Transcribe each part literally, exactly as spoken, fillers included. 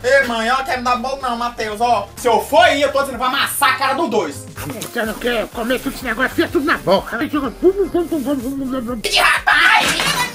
Ei, mãe, ela quer me dar bolo não, Matheus, ó. Se eu for aí, eu tô dizendo, vai amassar a cara do dois. Você não quer comer tudo esse negócio, fica tudo na boca. Que rapaz!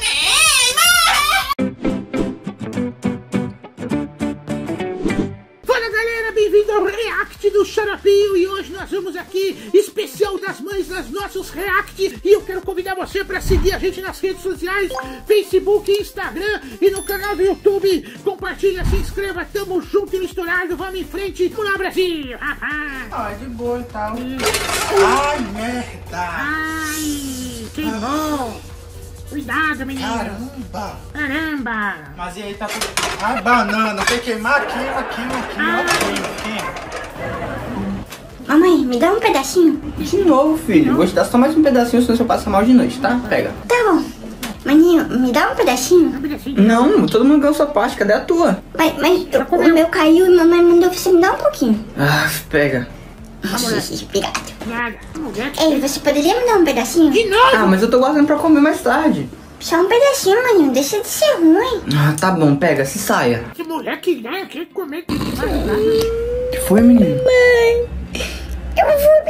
Fala galera, bem-vindo ao React do Xaropinho. E hoje nós vamos aqui, especial das mães, nas nossos React. E eu quero convidar você para seguir a gente nas redes sociais, Facebook, Instagram e no canal do YouTube. Compartilha, se inscreva, tamo junto e misturado, vamos em frente. Vamos lá, Brasil! Ai, de boa e tal. Ai, merda! Ai, que bom! Cuidado, menino! Caramba! Caramba! Mas e aí, tá tudo... Ai, banana, tem que queimar, queima, queima, queima, queima, queima. Mamãe, me dá um pedacinho. De novo, filho. Vou te dar só mais um pedacinho, senão você passa mal de noite, tá? Pega. Tá bom. Maninho, me dá um pedacinho. Um pedacinho. Não, todo mundo ganhou sua parte. Cadê a tua? Mas, mas eu, o meu caiu e mamãe mandou você me dar um pouquinho. Ah, pega. Obrigado. Nada. Mulher. Ei, você poderia me dar um pedacinho? De novo? Ah, mas eu tô guardando pra comer mais tarde. Só um pedacinho, maninho. Deixa de ser ruim. Ah, tá bom. Pega, se saia. Que mulher que né? Quer comer que O que foi, menino? Mãe, eu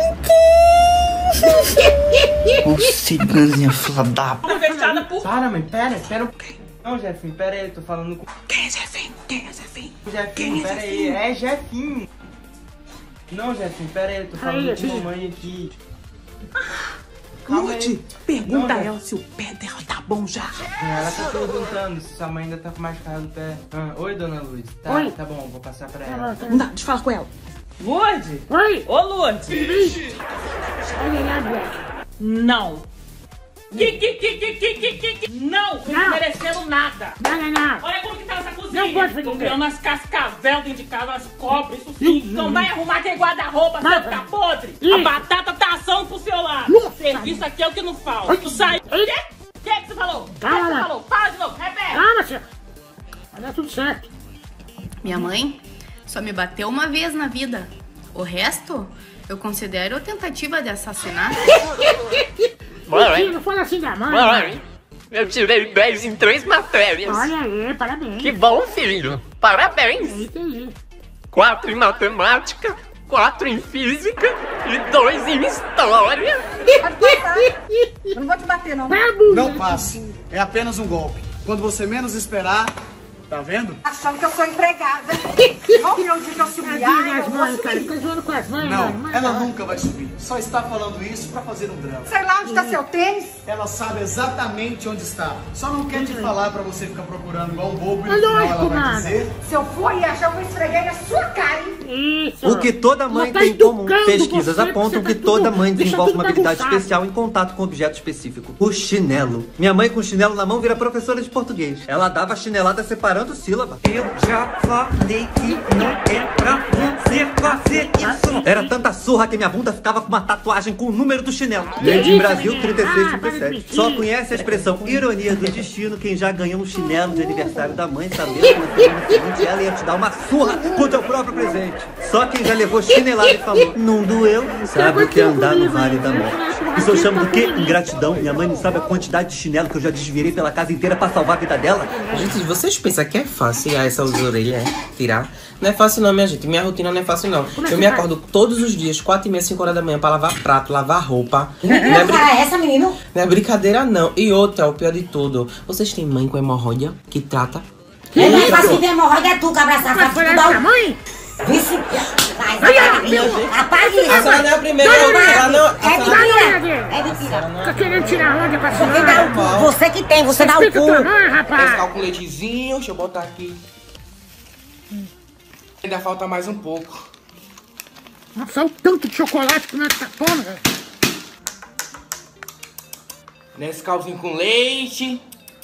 vomitei. Ô, ciganzinha flada. Fechada por... Para, mãe. Pera, pera. um- Não, Jefinho, pera aí. Tô falando com... Quem é Zefinho? Quem é Zefinho? Jefinho, pera aí. É Jefinho. Não, Jefinho, pera aí. Tô falando com a mamãe aqui. Calma aí. Lourdes, pergunta Não, a ela se o pé dela tá bom já. Ela tá perguntando se sua mãe ainda tá com machucado no pé. Ah, oi, dona Lourdes. Tá, Oi. tá bom, vou passar pra ela. Não dá, deixa eu falar com ela. Lourdes? Oi! Ô, Lourdes. Olha lá, moleque. Não. Que, que, que, que, que, que, que, que. Não, não Não. merecendo nada. Não, não, não. Olha como que tá essa cozinha. Não pode fazer Tô isso. criando umas cascavel dentro de casa, umas cobras, isso sim. Hum, Não hum. vai arrumar aquele guarda-roupa, Vai, você ficar vai. podre. Ih. A batata tá assando pro seu lado. Nossa. Serviço aqui é o que não falta. Ai. Tu sai. O Ai. quê? O que que você falou? O que que Calma. você falou? Fala de novo, repete. Calma, senhor. Vai dar tudo certo. Minha mãe só me bateu uma vez na vida. O resto, eu considero tentativa de assassinato. Filho, não fala assim da mãe. Mãe, eu tirei dez em três matérias. Olha aí, parabéns. Que bom, filho. Parabéns. Eita aí. Quatro em matemática, quatro em física e dois em história. Eu não vou te bater, não. Vamos. Não passe, é apenas um golpe. Quando você menos esperar, tá vendo? Achando que eu sou empregada. Vamos ver onde que eu subi. Tadinha Ai, das eu vou mães, cara. subir. Fica zoando com as mães, Não, mano. Mãe, ela não. nunca vai subir. Só está falando isso pra fazer um drama. Sei lá onde está seu tênis. Ela sabe exatamente onde está. Só não quer te falar pra você ficar procurando igual um bobo e É no final lógico, ela vai mano. dizer. Se eu for e achar que eu esfreguei na sua cara, hein? Isso. O que toda mãe Ela tá tem em comum. educando Pesquisas você, apontam você que tá toda tudo- mãe deixa desenvolve tudo uma habilidade bagunçado. especial em contato com objeto específico. O chinelo. Minha mãe com chinelo na mão vira professora de português. Ela dava chinelada separando sílaba. Eu já falei que não é pra você fazer isso. Era tanta surra que minha bunda ficava com uma tatuagem com o número do chinelo. Made in Brasil trinta e seis, trinta e sete. Só conhece a expressão ironia do destino quem já ganhou um chinelo de aniversário da mãe, sabendo que na semana seguinte ela ia te dar uma surra com o teu próprio presente. Só quem já levou chinelada e falou, não doeu, sabe o que é andar no vale da morte. Isso eu chamo do quê? Ingratidão. Minha mãe não sabe a quantidade de chinelo que eu já desvirei pela casa inteira pra salvar a vida dela. Gente, vocês pensam que é fácil tirar essas orelhas, é? Tirar? Não é fácil não, minha gente. Minha rotina não é fácil não. Eu me acordo todos os dias, quatro e meia, cinco horas da manhã, pra lavar prato, lavar roupa. Não é, brin- Ah, essa menina. não é brincadeira não. E outra, o pior de tudo. Vocês têm mãe com hemorroida que trata? É mais fácil que tem hemorroida é tu, cabra safado. Mas foi Tu essa dá um... mãe? Vice... Vai, Olha, vai, meu vai. Apague isso. A senhora não é a primeira, Dá uma ela não... É a senhora- mentira. É mentira. Tá querendo tirar onda com a Você dá senhora? o cu. Você que tem, você dá o Respeita tua cu. mãe, Esse rapaz. calculetezinho, deixa eu botar aqui. Ainda falta mais um pouco. Nossa, olha o tanto de chocolate que nós tá pondo, velho. Nesse calzinho com leite.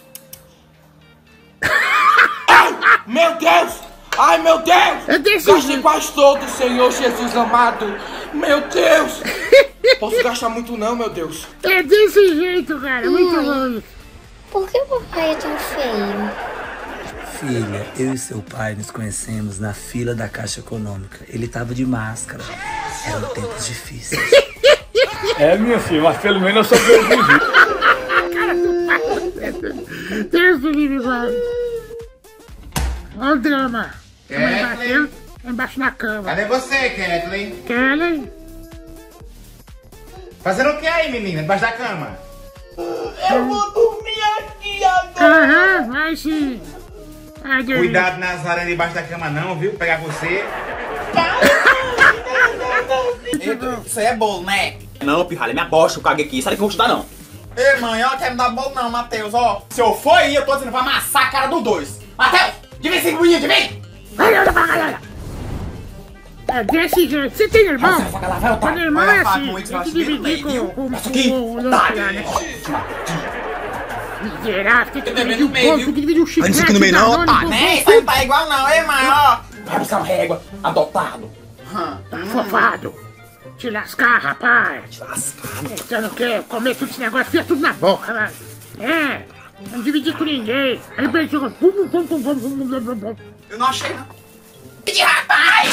Ai, meu Deus! Ai, meu Deus! É desse Gastei jeito. quase todo, Senhor Jesus amado. Meu Deus! Posso gastar muito não, meu Deus. É desse jeito, cara. Muito bom isso. Por que o papai é tão feio? Filha, eu e seu pai nos conhecemos na fila da Caixa Econômica. Ele tava de máscara. Eram tempos difíceis. É, minha filha, mas pelo menos eu sobrevivi. Deus do livre, mano. Olha o drama. A mãe bateu embaixo da cama. Cadê você, Kathleen? Kelly? Fazendo o que aí, menina? Debaixo da cama? Eu vou dormir aqui agora. Aham, vai sim. Ai, Deus. Cuidado nas aranhas debaixo da cama não, viu? Pegar você. Isso aí é bolo, né? Não, pirralha, é minha bosta, eu caguei aqui. Sabe que eu vou estudar, não. Ei, mãe, ó, quer me dar bolo não, Matheus, ó. Se eu for aí, eu tô dizendo, vai amassar a cara dos dois. Matheus, divide esse bonito de mim. É desse jeito. Você tem irmão? Quando irmão é assim, muito, tem que nosso dividir meio, com, viu? com, com, Isso aqui. com o lanche lá, né? Miserável, tem que dividir o bolo, tem que dividir o chiclete. Não isso aqui no meio não, tá, né? Isso aí não tá igual não, hein, mãe, ó. Vai buscar uma régua, adotado. Tá fofado. Te lascar, rapaz. Te lascar. Você não quer comer tudo esse negócio, fica tudo na boca, né? É, não dividir com ninguém. Aí bem, pum, pum, pum, pum, pum, pum, pum. Eu não achei, não. Que rapaz!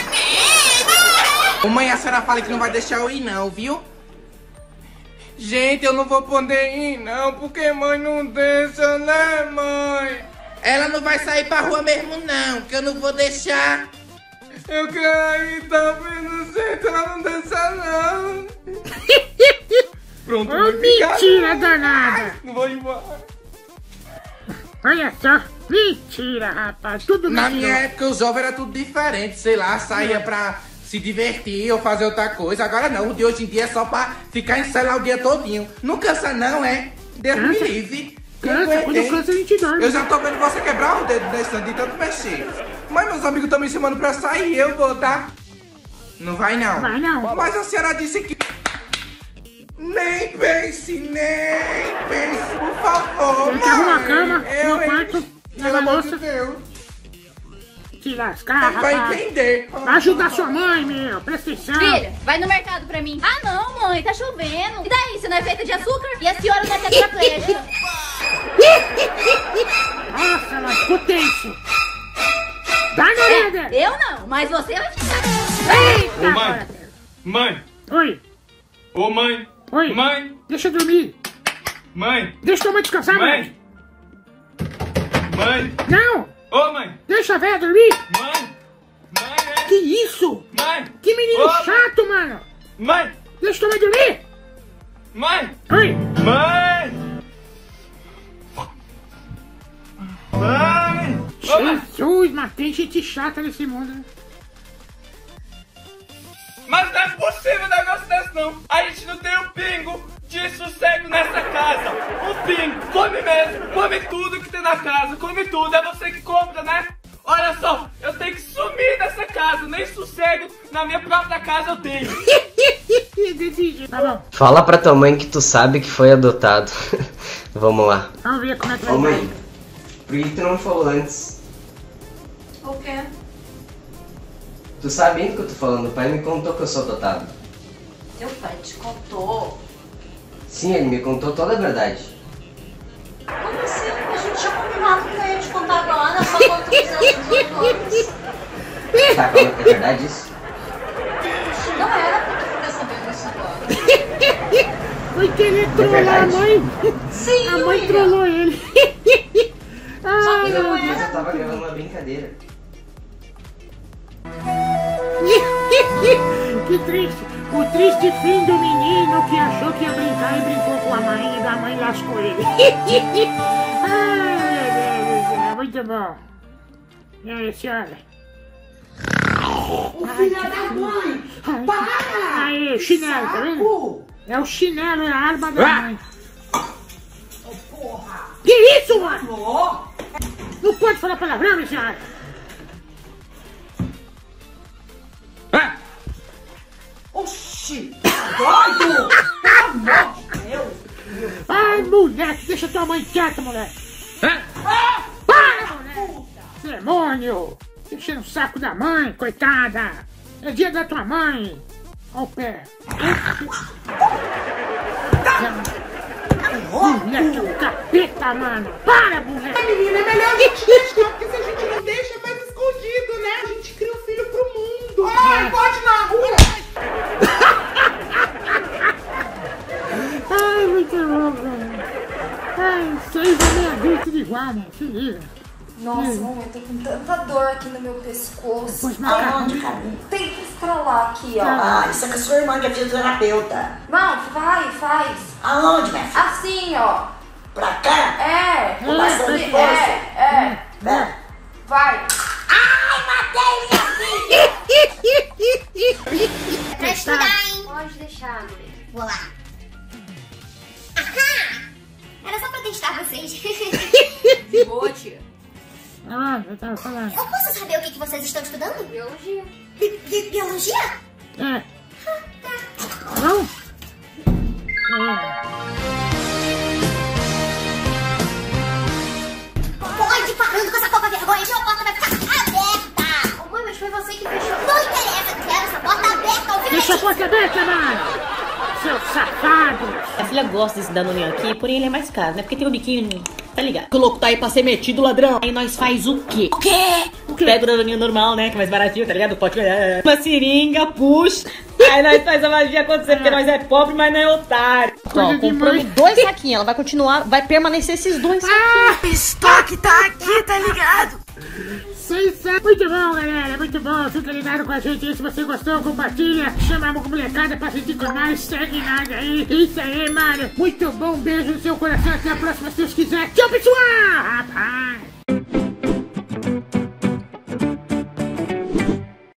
Ô mãe, a senhora fala que não vai deixar eu ir não, viu? Gente, eu não vou poder ir não, porque mãe não deixa, né, mãe? Ela não vai sair pra rua mesmo não, que eu não vou deixar. Eu quero ir, tá vendo, gente? Ela não deixa não. Pronto, Ô, mentira danada. Não vou embora. Olha só, mentira, rapaz, tudo Na mentira. minha época, os jovens era tudo diferente, sei lá, saía pra se divertir ou fazer outra coisa. Agora não, o de hoje em dia é só pra ficar em celular o dia todinho. Não cansa não, é? Deus me Cansa. livre. Cansa, quando cansa a gente dorme. Eu já tô vendo você quebrar o dedo desse de tanto mexer. Mas meus amigos estão me chamando pra sair, eu vou, tá? Não vai não. Vai não. Mas a senhora disse que... Nem pense, nem pense, por favor, Tem que arrumar a mãe. cama, Eu, no quarto, hein? Pelo lavar amor louça. de Deus. Te lascar, Vai rapaz. entender. Vai ajudar sua mãe, meu, presta atenção. Filha, vai no mercado pra mim. Ah, não, mãe, tá chovendo. E daí, você não é feita de açúcar? E a senhora não é tetraplégica? Nossa, mas potência. Vai, Noreda. É, eu não, mas você vai ficar. Eita, Ô mãe, mãe, Oi, ô mãe, oi. mãe, Deixa eu dormir. mãe, Deixa tua mãe descansar, mãe, mãe, Não, ô mãe, deixa a velha dormir. mãe, mãe, né? Que isso? Mãe, Que menino Ô, chato, mano. mãe, Deixa tua mãe dormir. mãe, Oi. mãe, mãe, ô, mãe. Jesus, mas tem gente chata nesse mundo, né? Mas não é possível um negócio desse não. A gente não tem um pingo de sossego nessa casa. Um pingo. Come mesmo. Come tudo que tem na casa. Come tudo. É você que compra, né? Olha só, eu tenho que sumir dessa casa. Nem sossego na minha própria casa eu tenho. Tá bom. Fala pra tua mãe que tu sabe que foi adotado. Vamos lá. Vamos ver como é que vai Ô ser. mãe, por que tu não falou antes? O quê? Tu sabe ainda que eu tô falando, o pai me contou que eu sou adotado. Teu pai te contou. Sim, ele me contou toda a verdade. Como assim? A gente tinha combinado que não ia te contar agora, só quando tu fizesse os doutores. Tá falando que é verdade isso? Não era pra tu ficar sabendo isso agora. Foi querer trollar a mãe. Sim, A mãe William. trollou ele. Só que Ai, não meu era. Mas eu tava gravando uma brincadeira. Que triste. O triste fim do menino que achou que ia brincar e brincou com a mãe e da mãe lascou ele. Ai, meu Deus do céu, muito bom. E aí, senhora? Ô, filha da mãe! Para! Aí, chinelo, tá vendo? É o chinelo, é a arma da mãe. Porra! Que isso, mano? Não pode falar palavrão, minha senhora. Oxi! Doido! Pelo amor de Deus! Ai, moleque, deixa tua mãe quieta, moleque. Ah! Para, moleque! Demônio! Enchendo o saco da mãe, coitada! É dia da tua mãe! Ó o pé! Moleque, o capeta, mano! Para, moleque! Menina, é melhor a gente deixar, porque se a gente não deixa, é mais escondido, né? A gente cria um filho pro mundo! Ai, pode ir na rua! Ai, muito bom, velho! Ai, seis é meio adulto de igual, mano! Se liga! Nossa, Hum. mãe, eu tô com tanta dor aqui no meu pescoço. Pois não, Aonde, cara? Tem que estralar aqui, ó. Ah, isso é com a sua irmã que é fisioterapeuta. Não, vai, faz. Aonde, minha filha? Assim, ó. Pra cá? É. Com bastante é, força. é, é. Vai. Ai, matei minha filha! Pra estudar, hein? Pode deixar, André. Vou lá. Ahá! Era só pra testar vocês. De boa, tia. Ah, eu tava falando. Eu posso saber o que, que vocês estão estudando? Biologia. Bi- bi- biologia? É. Não? Pode parando com essa pouca vergonha, senão a porta vai ficar aberta. Ô, mãe, mas foi você que fechou. Não interessa, quero essa porta aberta. ouviu? Deixa a porta aberta, mano! Seu safado! A filha gosta desse danoninho aqui, porém ele é mais caro, né? Porque tem o biquinho, tá ligado? Que o louco tá aí pra ser metido, ladrão. Aí nós faz o quê? O quê? O quê? Pega o danoninho normal, né? Que é mais baratinho, tá ligado? O pote é uma seringa, puxa. Aí nós faz a magia acontecer, porque nós é pobre, mas não é otário. Coisa Ó, compramos dois saquinhos, ela vai continuar, vai permanecer esses dois saquinhos. Ah, estoque tá aqui, tá ligado? Sensacional. Muito bom, galera, muito bom. Fica ligado com a gente aí. Se você gostou, compartilha. Chama a molecada pra assistir com nós. Segue nós aí. Isso aí, mano. Muito bom. Um beijo no seu coração. Até a próxima, se Deus quiser. Tchau, pessoal. Rapaz.